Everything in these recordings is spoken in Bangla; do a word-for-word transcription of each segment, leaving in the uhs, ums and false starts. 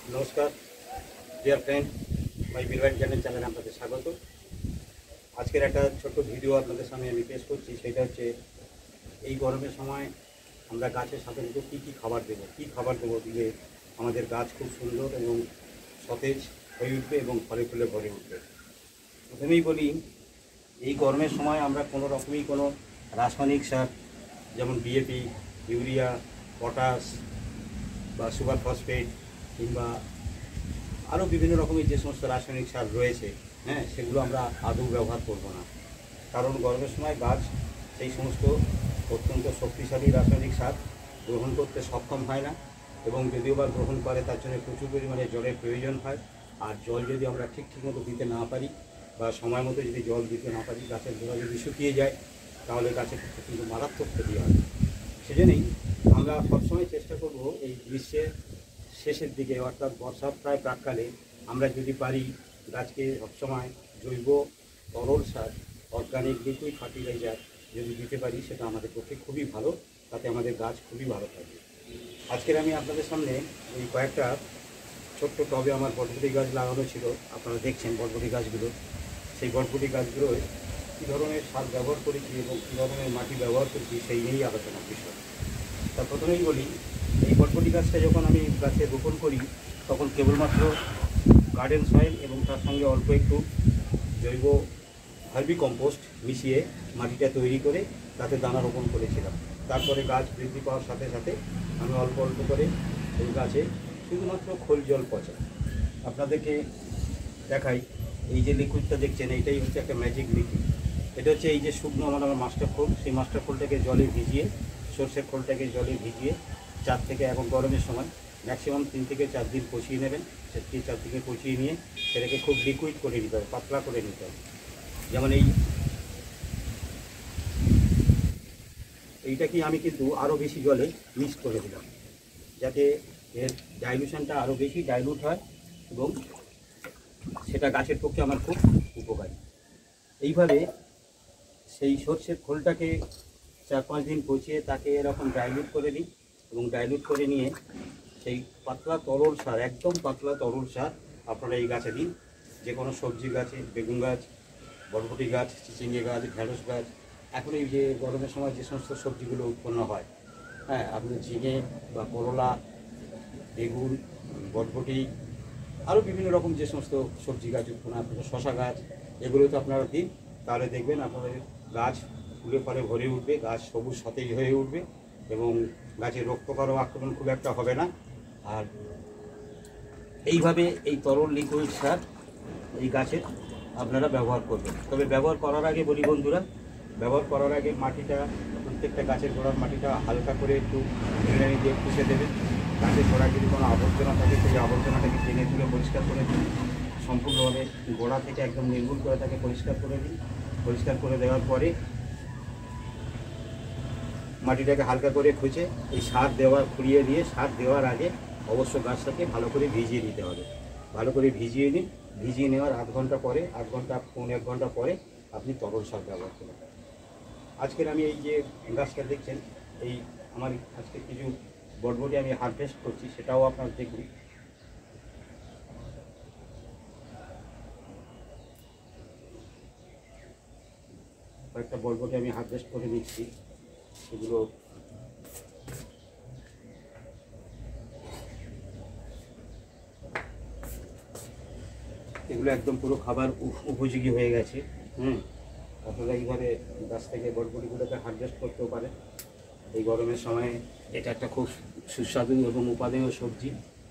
নমস্কার ডিয়ার ফ্রেন্ড, মাই বিলওয়াইন চ্যানেল চ্যানেলে আপনাদের স্বাগত। আজকের একটা ছোট্ট ভিডিও আপনাদের সামনে আমি পেশ করছি। সেটা হচ্ছে এই গরমের সময় আমরা গাছের সাধারণত কী কী খাবার দেবো, কী খাবার দেবো দিলে আমাদের গাছ খুব সুন্দর এবং সতেজ হয়ে উঠবে এবং ফলে ফুলে ভরে উঠবে। প্রথমেই বলি, এই গরমের সময় আমরা কোনো রকমই কোনো রাসায়নিক সার যেমন ডিএপি, ইউরিয়া, পটাশ বা সুপার ফসফেট কিংবা আরও বিভিন্ন রকমের যে সমস্ত রাসায়নিক সার রয়েছে, হ্যাঁ, সেগুলো আমরা আদৌ ব্যবহার করব না। কারণ গরমের সময় গাছ সেই সমস্ত অত্যন্ত শক্তিশালী রাসায়নিক সার গ্রহণ করতে সক্ষম হয় না, এবং যদিও বা গ্রহণ করে তার জন্য প্রচুর পরিমাণে জলের প্রয়োজন হয়। আর জল যদি আমরা ঠিক ঠিক মতো দিতে না পারি বা সময় মতো যদি জল দিতে না পারি, গাছের গোড়া যদি শুকিয়ে যায়, তাহলে গাছের ক্ষেত্রে কিন্তু মারাত্মক ক্ষতি হয়। সেজন্যই আমরা সবসময় চেষ্টা করব এই গ্রীষ্মের শেষের দিকে, অর্থাৎ বর্ষার প্রায় প্রাককালে আমরা যদি পারি গাছকে সবসময় জৈব তরল সার, অর্গানিক লিকুইড ফার্টিলাইজার যদি দিতে পারি, সেটা আমাদের পক্ষে খুবই ভালো। তাতে আমাদের গাছ খুবই ভালো থাকবে। আজকের আমি আপনাদের সামনে এই কয়েকটা ছোট্ট টবে আমার বটবটি গাছ লাগানো ছিল, আপনারা দেখছেন বটবটি গাছগুলো। সেই বটবটি গাছগুলোয় কী ধরনের সার ব্যবহার করেছি এবং কী ধরনের মাটি ব্যবহার করেছি সেই নিয়েই আলোচনার বিষয়। তা প্রথমেই বলি, এই বটবটি গাছটা যখন আমি গাছে রোপণ করি, তখন কেবলমাত্র গার্ডেন সয়েল এবং তার সঙ্গে অল্প একটু জৈব ভার্মি কম্পোস্ট মিশিয়ে মাটিটা তৈরি করে তাতে দানা রোপণ করেছিলাম। তারপরে গাছ বৃদ্ধি পাওয়ার সাথে সাথে আমি অল্প অল্প করে ওই গাছে শুধুমাত্র খোল জল পচা আপনাদেরকে দেখাই। এই যে লিকুইডটা দেখছেন, এইটাই হচ্ছে একটা ম্যাজিক লিকুইড। এটা হচ্ছে এই যে শুকনো আমার আমার মাস্টার খোল, সেই মাস্টার খোলটাকে জলে ভিজিয়ে, সর্ষের খোলটাকে জলে ভিজিয়ে চার থেকে, এখন গরমের সময় ম্যাক্সিমাম তিন থেকে চার দিন পচিয়ে নেবেন। সে তিন চার দিকে পচিয়ে নিয়ে সেটাকে খুব লিকুইড করে নিতে হবে, পাতলা করে নিতে হবে। যেমন এই এইটাকে আমি কিন্তু আরও বেশি জলে মিক্স করে দিলাম, যাতে এর ডাইলুশনটা আরও বেশি ডাইলুট হয় এবং সেটা গাছের পক্ষে আমার খুব উপকারী। এইভাবে সেই সর্ষের খোলটাকে চার পাঁচ দিন পচিয়ে তাকে এরকম ডাইলুট করে নিই, এবং ডাইলুট করে নিয়ে সেই পাতলা তরল সার, একদম পাতলা তরল সার আপনারা এই গাছে দিন। যে কোনো সবজি গাছে, বেগুন গাছ, বরবটি গাছ, চিচিঙ্গে গাছ, ঢেঁড়স গাছ, এখন এই যে গরমের সময় যে সমস্ত সবজিগুলো উৎপন্ন হয়, হ্যাঁ, আপনি ঝিঙে বা করলা, বেগুন, বরবটি, আরও বিভিন্ন রকম যে সমস্ত সবজি গাছ উৎপন্ন, আপনার শশা গাছ, এগুলো তো আপনারা দিন। তাহলে দেখবেন আপনাদের গাছ ফুলে ফলে ভরে উঠবে, গাছ সবুজ সতেজ হয়ে উঠবে এবং গাছের রোগ পোকারও আক্রমণ খুব একটা হবে না। আর এইভাবে এই তরল লিকুইড সার এই গাছের আপনারা ব্যবহার করবেন। তবে ব্যবহার করার আগে বলি বন্ধুরা, ব্যবহার করার আগে মাটিটা, প্রত্যেকটা গাছের গোড়ার মাটিটা হালকা করে একটু নিড়ানি দিয়ে পুষে দেবেন। গাছের গোড়ায় যদি কোনো আবর্জনা থাকে, সেই আবর্জনাটাকে টেনে তুলে পরিষ্কার করে দিন। সম্পূর্ণভাবে গোড়া থেকে একদম নির্মূল করে তাকে পরিষ্কার করে দিন। পরিষ্কার করে দেওয়ার পরে মাটিটাকে হালকা করে খুঁজে এই সার দেওয়ার খুঁড়িয়ে দিয়ে, সার দেওয়ার আগে অবশ্য গাছটাকে ভালো করে ভিজিয়ে দিতে হবে। ভালো করে ভিজিয়ে নিন। ভিজিয়ে নেওয়ার আধ ঘন্টা পরে, আধ ঘন্টা পৌনে এক ঘন্টা পরে আপনি তরল সার ব্যবহার করবেন। আজকের আমি এই যে গাছটা দেখছেন, এই আমার আজকে কিছু বটবটি আমি হারভেস্ট করছি, সেটাও আপনারা দেখুন। কয়েকটা বটবটি আমি হারভেস্ট করে নিচ্ছি। সেগুলো এগুলো একদম পুরো খাবার উপযোগী হয়ে গেছে। হুম আপনারা এইভাবে গাছ থেকে বটবটিগুলোকে হারভেস্ট করতেও পারেন। এই গরমের সময়ে এটা একটা খুব সুস্বাদু এবং উপাদেয় সবজি।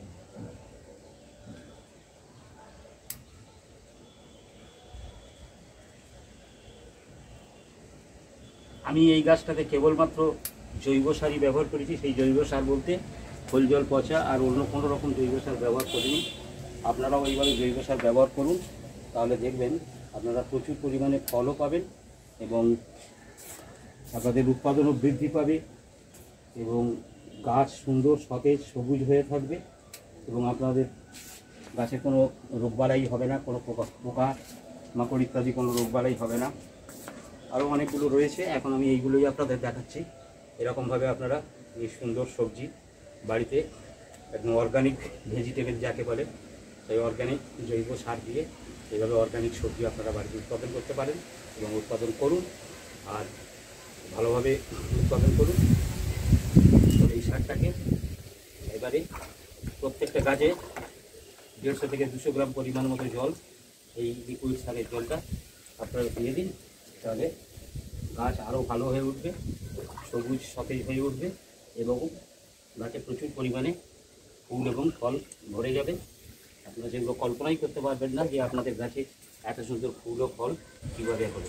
আমি এই গাছটাতে কেবলমাত্র জৈব সারই ব্যবহার করেছি। সেই জৈব সার বলতে খোল জল পচা, আর অন্য কোনো রকম জৈব সার ব্যবহার করিনি। আপনারাও এইভাবে জৈব সার ব্যবহার করুন, তাহলে দেখবেন আপনারা প্রচুর পরিমাণে ফলও পাবেন এবং আপনাদের উৎপাদনও বৃদ্ধি পাবে এবং গাছ সুন্দর সতেজ সবুজ হয়ে থাকবে এবং আপনাদের গাছে কোনো রোগবালাই হবে না, কোনো পোকা পোকা মাকড় ইত্যাদি কোনো রোগবালাই হবে না। আরও অনেকগুলো রয়েছে, এখন আমি এইগুলোই আপনাদের দেখাচ্ছি। এরকমভাবে আপনারা এই সুন্দর সবজি বাড়িতে একদম অর্গানিক ভেজিটেবল যাকে বলে, সেই অর্গানিক জৈব সার দিয়ে এইভাবে অর্গানিক সবজি আপনারা বাড়িতে উৎপাদন করতে পারেন এবং উৎপাদন করুন আর ভালোভাবে উৎপাদন করুন। এই সারটাকে এবারে প্রত্যেকটা গাছে দেড়শো থেকে দুশো গ্রাম পরিমাণ মতো জল, এই লিকুইড সারের জলটা আপনারা দিয়ে দিন, তাহলে গাছ আরও ভালো হয়ে উঠবে, সবুজ সতেজ হয়ে উঠবে এবং গাছে প্রচুর পরিমাণে ফুল এবং ফল ভরে যাবে। আপনারা যেগুলো কল্পনাই করতে পারবেন না যে আপনাদের গাছে এত সুন্দর ফুল ও ফল কীভাবে হবে।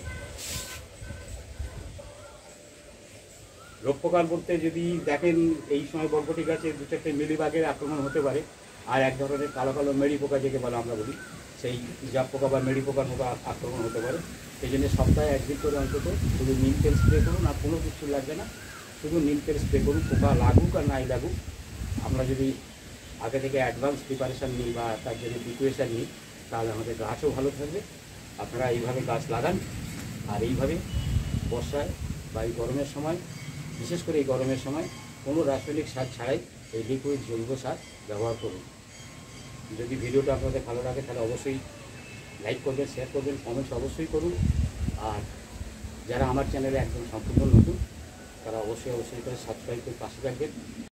রোগ পোকার বলতে যদি দেখেন এই সময় বরবটি গাছে দু চারটে মিলিবাগের আক্রমণ হতে পারে, আর এক ধরনের কালো কালো মেড়ি পোকা যেকে বলে আমরা বলি, সেই জাপ পোকা বা মেড়ি পোকার পোকা আক্রমণ হতে পারে। সেই জন্য সপ্তাহে একদিন করে অন্তত শুধু নিম তেল স্প্রে করুন, আর কোনো কিছু লাগবে না, শুধু নিম তেল স্প্রে করুন। পোকা লাগুক আর নাই লাগুক, আমরা যদি আগে থেকে অ্যাডভান্স প্রিপারেশান নিই বা তার জন্য প্রিপারেশান নিই, তাহলে আমাদের গাছও ভালো থাকবে। আপনারা এইভাবে গাছ লাগান আর এইভাবে বর্ষায় বা এই গরমের সময়, বিশেষ করে এই গরমের সময় কোনো রাসায়নিক সার ছাড়াই এই লিকুইড জৈব সার ব্যবহার করুন। যদি ভিডিওটা আপনাদের ভালো লাগে তাহলে অবশ্যই লাইক করবেন, শেয়ার করবেন, কমেন্টস অবশ্যই করুন। আর যারা আমার চ্যানেলে একদম সম্পূর্ণ নতুন তারা অবশ্যই অবশ্যই করে সাবস্ক্রাইব করে পাশে থাকবেন।